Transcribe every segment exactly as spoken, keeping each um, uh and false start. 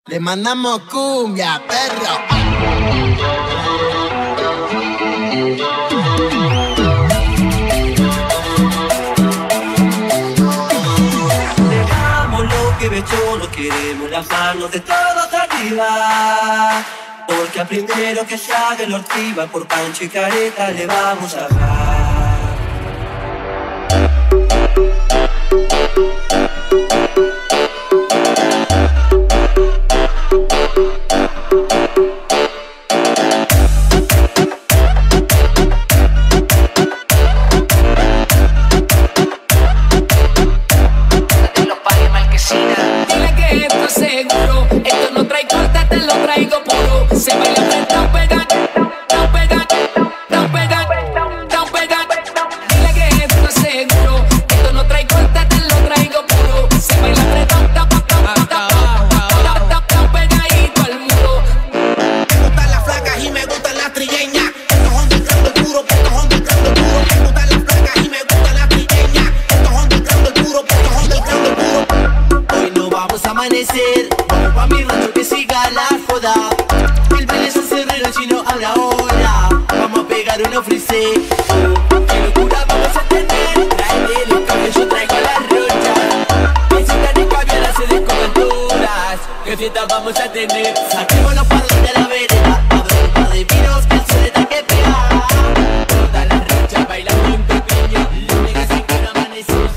Le mandamos cumbia, perro. Dejamos lo que ves, no queremos las manos de todos arriba. Porque al primero que se haga el ortiva, por Pancho y Careta le vamos a dar. Dile que esto es seguro, esto no trae corte, te lo traigo puro. Se baila frente pega, tan pega, tan pega, tan pega. Dile que esto es seguro, esto no trae corte, te lo traigo puro. Se baila frente tan tan pegadito al muro. Me gustan las flacas y me gustan las trigueñas. Estos son del grande puro, estos son del grande puro. Me gustan las flacas y me gustan las trigueñas. Estos son del grande puro, estos son del grande puro. Hoy no vamos a amanecer, vamos pa' mi rancho que siga la joda. El baile es un cerrero si no habla ahora. Vamos a pegar unos frisés. Qué locura vamos a tener. Trae los cables, yo traigo la rocha. Visitan y caviar, se descoman todas. Qué fiesta vamos a tener. Saquémonos para donde la vereda. A ver un par de vinos que el sol está que pega. Toda la rocha baila bien pequeño. Lo que se quiere amanecer.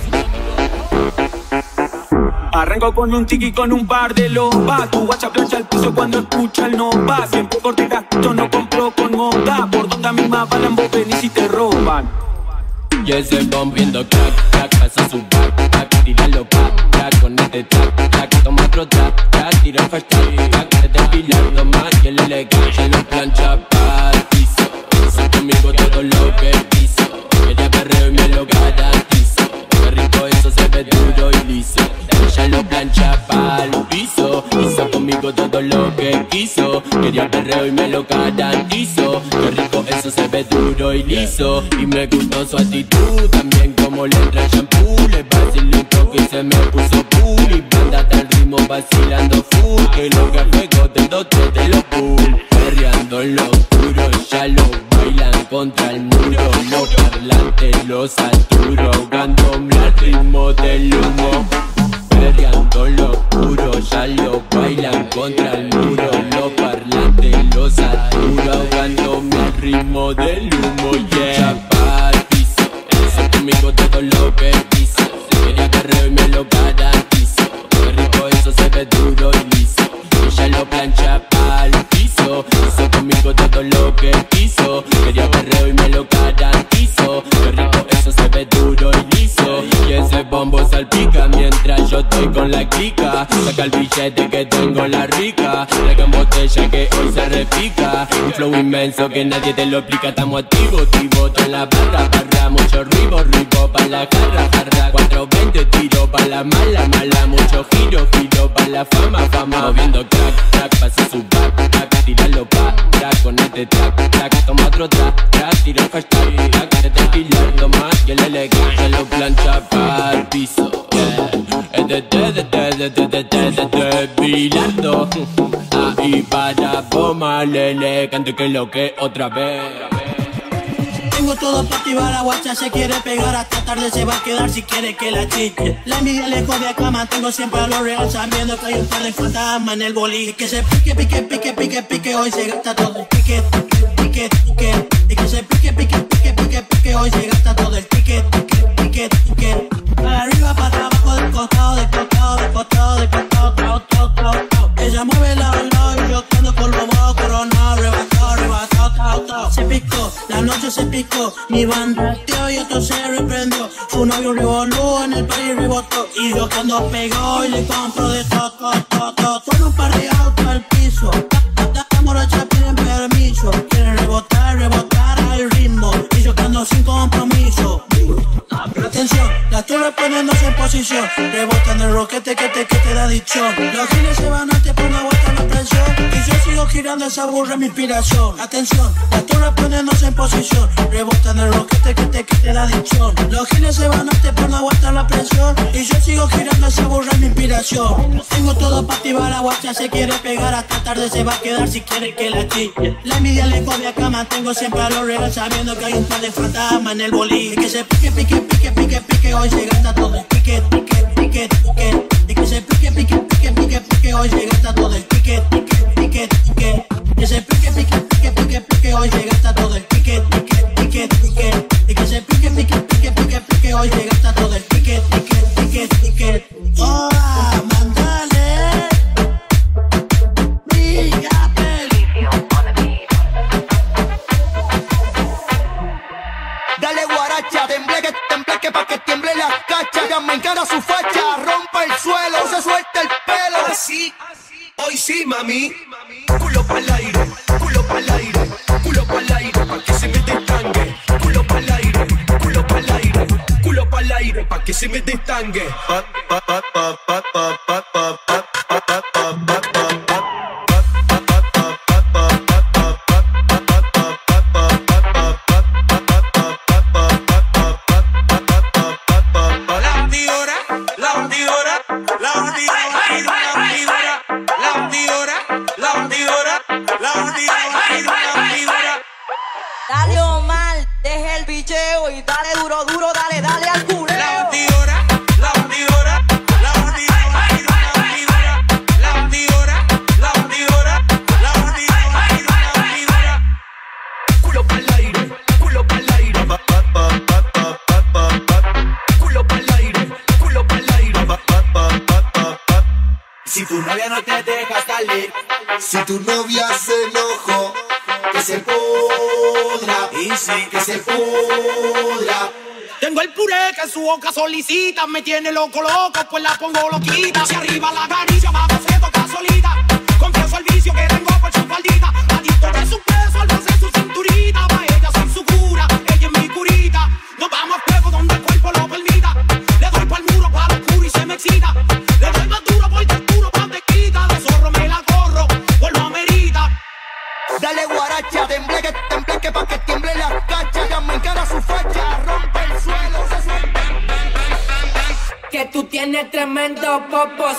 Arranco con un tiki con un par de lobas. Tu guacha plancha al piso cuando escucha el no va. Siempre cortita, yo no compro con moda. Por donde a mi mapa ven y si te roban. Y ese bomb viendo crack, crack, pasa su back, crack, tíralo crack, crack, con este track, crack, toma otro track, crack, tira el hashtag, crack, te despilando más que el elegante, lo plancha pa'l piso, hizo conmigo todo lo que quiso, ella perreo y me lo garantizo, qué rico eso se ve duro y liso, ella lo plancha pa'l piso, hizo conmigo todo lo que quiso, quería perreo y me lo garantizo, qué rico eso se ve duro y liso, y me gustó su actitud, también como le entra el shampoo, le vacilé un toque y se me puso cool, y banda hasta el ritmo vacilando full, que lo que juego del otro de los pool, perreando lo oscuro, ya lo bailan contra el muro, los parlantes los saturo, ahogándome al ritmo del humo. Perreando lo oscuro, ya lo bailan contra el muro. Los parlantes los saturo, ahogándome al ritmo del humo. Yeah, chapa al piso, hizo conmigo todo lo que quiso. Quería perreo y me lo garantizo. Qué rico eso se ve duro y liso. Ella lo plancha pa'l piso, hizo conmigo todo lo que quiso. Quería perreo y me lo garantizo. Qué rico eso se ve duro y liso. Y ese bombo salpica mientras yo estoy con la clica. Saca el billete que tengo la rica. Traigan botella que hoy se repica. Un flow inmenso que nadie te lo explica. Estamos activos, activos en la barra, barra. Mucho ribo, ribo pa' la jarra, jarra. cuatro veinte tiro pa' la mala, mala. Mucho giro, giro pa' la fama, fama. Moviendo crack, crack, pasa su back, crack. Tíralo pa', crack, con este track, crack. Toma otro track, crack. Tira el hashtag, crack. Te despilando más que el elegante lo plancha pa'l piso. Yeah. De, de, de, de, de, de, de, de, de, de, despilando. Ahí para Boma, lele, cante que lo que otra vez. Tengo todo para activar, la guacha se quiere pegar. Hasta tarde se va a quedar si quiere que la chiche. La envidia lejos de acá, mantengo siempre a lo real, sabiendo que hay un par de fantasmas en el boliche. Que se pique, pique, pique, pique, pique, hoy se gasta todo el ticket, pique, pique. Y que se pique, pique, pique, pique, pique, hoy se gasta todo el ticket, pique, pique, pique. Para arriba, para abajo, del costado, del costado, del costado, del costado, tao, tao, tao, tao. Ella mueve la lado y yo ando con los mojos coronado, arrebatado, arrebatado, tao, tao. Se picó, la noche se picó, mi banda tío y esto se reprendió. Su novio revolú en el país rebotó. Y yo cuando pegó y le compro de todo, todo, todo, todo. Solo un par de autos al piso. La morocha piden permiso. Quieren rebotar, rebotar al ritmo. Y yo ando sin compromiso. Ah, pero atención, la estoy reponiéndose en posición. Rebotando el roquete que te, que te da adicción. Los giles se van a te por no aguantar la presión. Y yo sigo girando. girando esa burra mi inspiración. Atención, la torre poniéndose en posición. Rebota en el roquete que te quite la adicción. Los giles se van a te por no aguantar la presión. Y yo sigo girando esa burra mi inspiración. Tengo todo para activar la guacha, se quiere pegar hasta tarde se va a quedar si quiere que la chique. La envidia lejos de acá, mantengo siempre a lo real sabiendo que hay un par de fantasmas en el boliche. Que se pique, pique, pique, pique, pique, hoy se gasta todo el pique, pique, pique, pique. Y que se pique, pique, pique, pique, pique, hoy se gasta todo el pique, pique, pique, pique. Que se pique, pique, pique, pique, pique, hoy se gasta todo el pique, pique, pique, pique. Y que se pique, pique, pique, pique, pique, hoy se gasta todo el pique, pique, pique, pique. Oh, mándale. Dale guaracha, tembleque, tembleque pa' que tiemble la cacha. Llama en cara su facha, rompa el suelo, se suelta el pelo. Así, hoy sí, mami. Culo pa'l aire, culo pa'l aire, culo pa'l aire, pa' que se me destangue. Culo pa'l aire, culo pa'l aire, culo pa'l aire, pa' que se me destangue. Pa, pa, pa, pa, pa, pa, pa, pa, pa, pa, pa, pa, pa. Dale Omar, deja el bicheo y dale duro, duro, dale, dale al culeo. La hundidora, la hundidora, la hundidora, la hundidora, la hundidora, la hundidora, la hundidora, la hundidora. Culo pa'l aire, culo pa'l aire, pa, pa, pa, pa, pa, pa, pa. Culo pa'l aire, culo pa'l aire, pa, pa, pa, pa, pa, pa. Si tu novia no te deja salir, Si tu novia se enojó, que se pudra, Y sí, que se pudra. Tengo el puré que en su boca solicita, me tiene loco loco, pues la pongo loquita. Hacia arriba la caricia, abajo se toca solita. Confieso el vicio que tengo por su faldita. Adicto de su peso, al de su cinturita. Pa' ella soy su cura, ella es mi curita. Nos vamos a fuego donde el cuerpo lo permita. Le doy pa'l muro para oscuro y se me excita. Le doy más duro porque el puro pan te quita. De zorro me la corro, pues lo amerita. Dale guaracha, tembleque, tembleque pa' que tiemble la cacha. Llama en cara su facha, rompe el suelo, se suelta. Que tú tienes tremendo popos.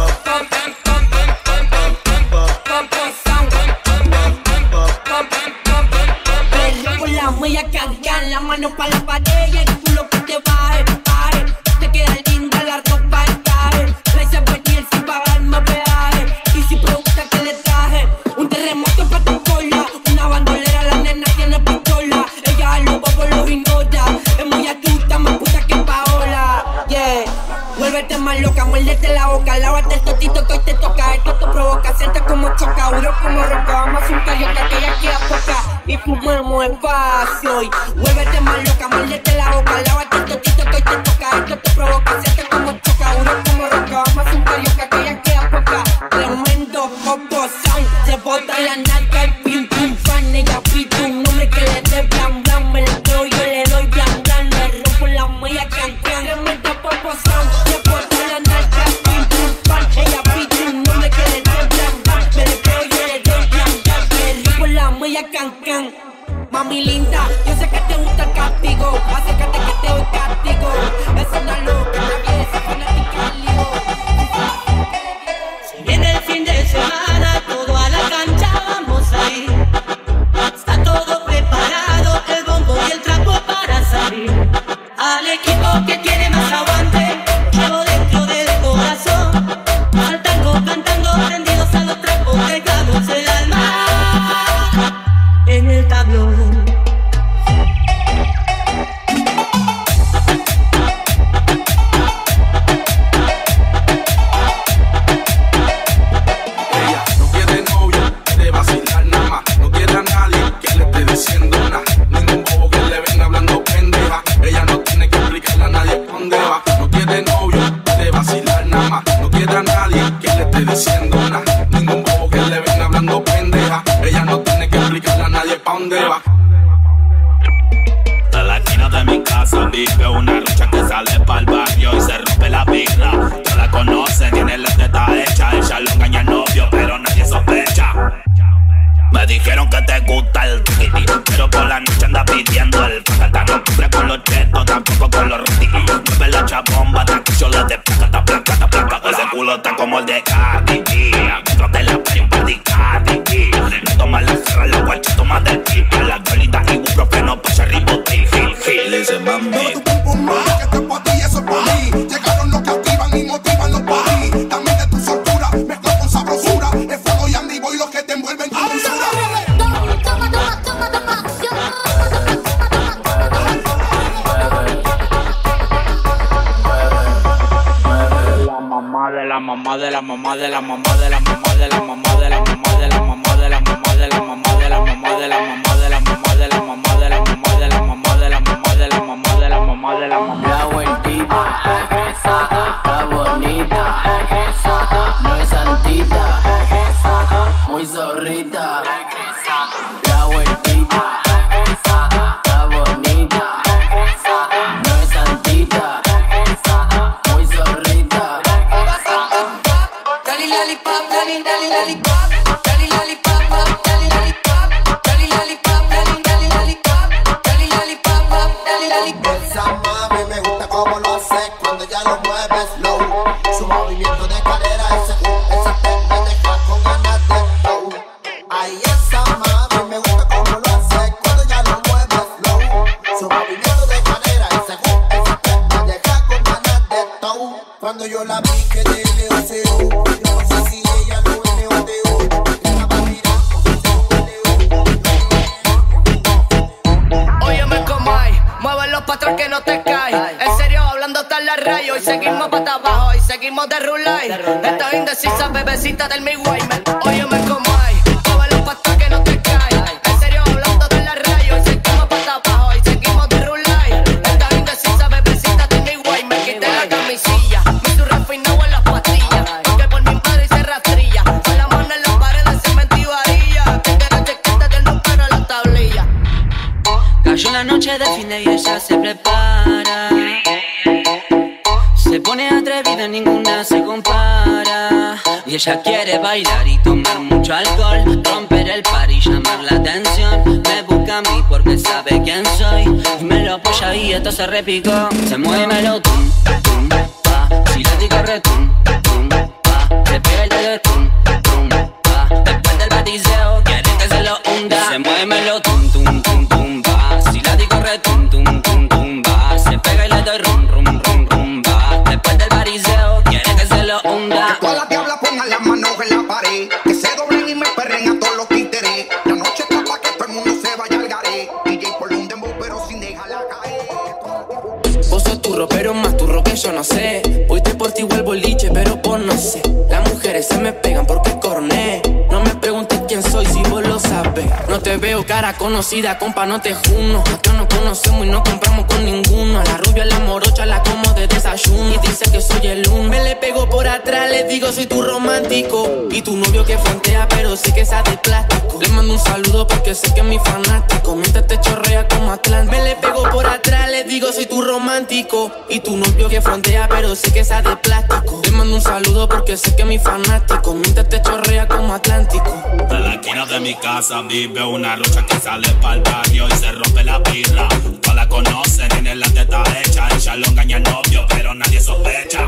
Perro con la huella cancan, la mano pa' la pared y el culo que te baje, baje. Te queda linda la ropa el traje. La hice venir sin pagarme peaje. Y si pregunta que le traje, un terremoto pa' tu cola. Una bandolera, la nena tiene pistola. Ella a los bobos los ignora. Es muy astuta, más puta que Paola. Yeah. Vuélvete más loca, muérdete la boca, lávate el totito que hoy te toca. Esto te provoca, siente como choca, duro como roca. Vamos a hacer un carioca que ya queda poca y fumamos espacio. Y vuélvete más loca, muérdete la boca, lávate el totito que hoy te toca. Esto te provoca, siente como choca, duro como roca. Vamos a hacer un carioca que ya queda poca. Tremendo popo sound, se bota la narca y pim pum fan. Ella pide un nombre que le dé blan blan, me lo doy, yo le doy blan blan. Le rompo la muella can can. Tremendo popo sound. Can, can. Mami linda, yo sé que te gusta el castigo. Acércate que te doy castigo. Es una loca, nadie es fanática ligo. Viene el fin de semana, todo a la cancha vamos a ir. Está todo preparado, el bombo y el trapo para salir. Al equipo que tiene más aguante, llevo dentro del corazón. Saltando, cantando, prendidos a los trapos, dejamos el alma en el tablón. ella no quiere novio, de vacilar nada más. No quiere a nadie que le esté diciendo nada. Ningún bobo que le venga hablando pendeja. Ella no tiene que explicarle a nadie pa' dónde va. No quiere novio, de vacilar nada más. No quiere a nadie que le esté diciendo nada. Ningún bobo que le venga hablando pendeja. Ella no tiene que explicarle a nadie pa' dónde va. De la esquina de mi casa vive una rucha que sale pa'l barrio y se rompe la birra. Todos la conocen, tiene la teta hecha. Ella lo engaña al novio, pero nadie sospecha. dijeron que te gusta el tiki, pero por la noche anda pidiendo el facata. No cumple con los chetos, tampoco con los rati. Mueve la chabomba hasta que yo le dé placata, placata, placata. Ese culo está como el de Cardi B. Adentro de la playa un par de Cardi B. No toma la jarra, la guacha toma del pip. A la golita y ibuprofeno pa' ribotril, gil, gil. Dice mami, que esto es pa' ti, eso es pa' mí. Llegaron los que activan y motivan los paris. Dame de tu soltura, mezcla con sabrosura. Es fuego y Andy Boy los que te envuelven con dulzura. De la mamá de la mamá de la mamá de la mamá de la mamá de la mamá de la mamá de la mamá de la mamá de la mamá de la mamá de la mamá de la mamá de la mamá de la mamá de la mamá de la mamá de la mamá de la mamá. La vueltita, está bonita, no es santita, muy zorrita. La vueltita, está bonita, no es santita, muy zorrita. Dali lollipop, dali dali lollipop, dali lollipop, dali lollipop, dali lollipop, dali dali lollipop, dali lollipop, dali lollipop. Esa mami me gusta como lo hace cuando ya lo mueve slow. Su movimiento de cadera, ese esa te me deja con ganas de flow. Ay, esa mami me gusta como lo hace cuando ya lo mueve slow. Su movimiento de cadera, ese esa te me deja con ganas de flow. Cuando yo la vi que te leo ese no sé si ella lo N O T O. Óyeme como hay, mueve los patrón que no te cae. En serio, hablando hasta la rayo. Y seguimos para abajo, y seguimos de rulay. Esta indecisa, bebecita del mi guay. Óyeme como hay, mueve los patrón que no te cae. En serio, hablando hasta la rayo. Y seguimos para abajo, y seguimos de rulay. Esta indecisa, bebecita del mi guay. Me quité la camisilla, me tu refinado en las pastillas. Porque por mi padre se rastrilla. Con la mano en las paredes, cemento y varilla. Tengo la chaqueta del número en la tablilla. Cayó la noche de fin de y ella se prepara. Se pone atrevida, ninguna se compara. Y ella quiere bailar y tomar mucho alcohol, romper el par y llamar la atención. Me busca a mí porque sabe quién soy y me lo apoya y esto se repicó. Se mueve melotón, tum, pa. Si la tica retum, tum, pa. Se pega el dedo, tum, tum, pa. Después del batiseo quiere que se lo hunda. Se mueve melotón, tum, tum, tum, pa. Si la tica retum, tum, tum, tum, pa. Se pega y le doy rum, rum, rum, rum, pa. Después del batiseo quiere que se lo hunda. Que todas las diablas pongan las manos en la pared, que se doblen y me perren a todos los títeres. La noche está pa' que todo el mundo se vaya al garé. D J por un dembow pero sin dejarla caer. Vos sos turro, pero más turro que yo no sé. Hoy te por ti vuelvo liche, pero por no sé. Las mujeres se me pegan porque corné. No me preguntes quién soy si vos lo sabes. No te veo cara conocida, compa, no te juno. Acá no conocemos y no compramos con ninguno. A la rubia, a la morocha, la como de desayuno. Y dice que soy el uno. Me le pego por atrás, le digo soy tu romántico. Y tu novio que frontea, pero sí que sabe de plástico. Le mando un saludo porque sé que es mi fanático. Mientras te chorrea como Atlántico. Me le pego por atrás, le digo soy tu romántico. Y tu novio que frontea, pero sé que sabe de plástico. Le mando un saludo porque sé que es mi fanático. Mientras te chorrea como Atlántico. En la esquina de mi casa vive una rucha que sale pa'l barrio y se rompe la birra. Todas la conocen, tiene la teta hecha. Ella lo engaña al novio, pero nadie sospecha.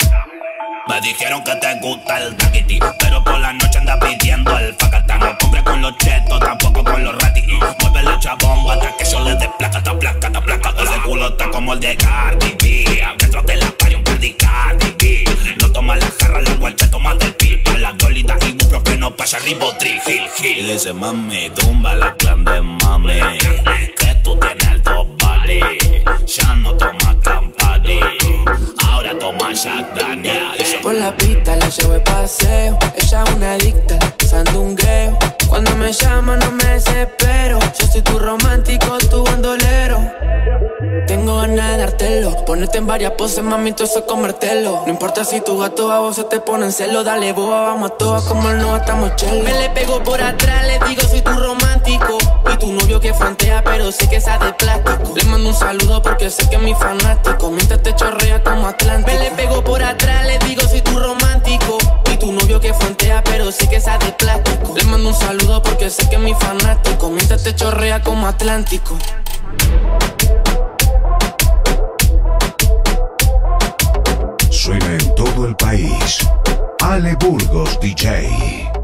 Me dijeron que te gusta el taquiti, pero por la noche anda pidiendo el facata. No cumple con los chetos, tampoco con los rati. Mueve la chabomba hasta que yo le dé placata, placata, placata. Ese culo está como el de Cardi B. Adentro de la playa un par de Cardi B. No toma la jarra, la guacha toma del pip. A la golita y ibuprofeno pa' ribotril, gil, gil. Y dice mami, tumba la clan de mami, que tú tienes el top body. Ya no toma Campari, ahora toma Jack Daniel. Por la pista la llevo de paseo. Ella es una adicta, sandungueo. Cuando me llama no me desespero. Yo soy tu romántico, tu bandolero. Tengo ganas de dártelo, ponerte en varias poses, mami, todo eso es comértelo. No importa si tu gato a vos se te pone en celo. Dale boba, vamos a todas como no estamos chelo. Me le pego por atrás, le digo soy tu romántico. Y tu novio que frontea, pero sé que sabe de plástico. Le mando un saludo porque sé que es mi fanático. Mientras te chorrea como Atlántico. Me le pego por atrás, le digo soy tu romántico. Y tu novio que frontea, pero sé que sabe de plástico. Le mando mando un saludo porque sé que mi fanático. Mientras te chorrea como Atlántico. Suena en todo el país. Ale Burgos D J.